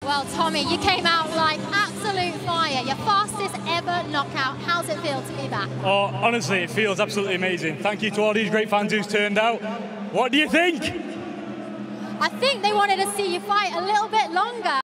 Well, Tommy, you came out like absolute fire. Your fastest ever knockout. How's it feel to be back? Oh, honestly, it feels absolutely amazing. Thank you to all these great fans who's turned out. What do you think? I think they wanted to see you fight a little bit longer.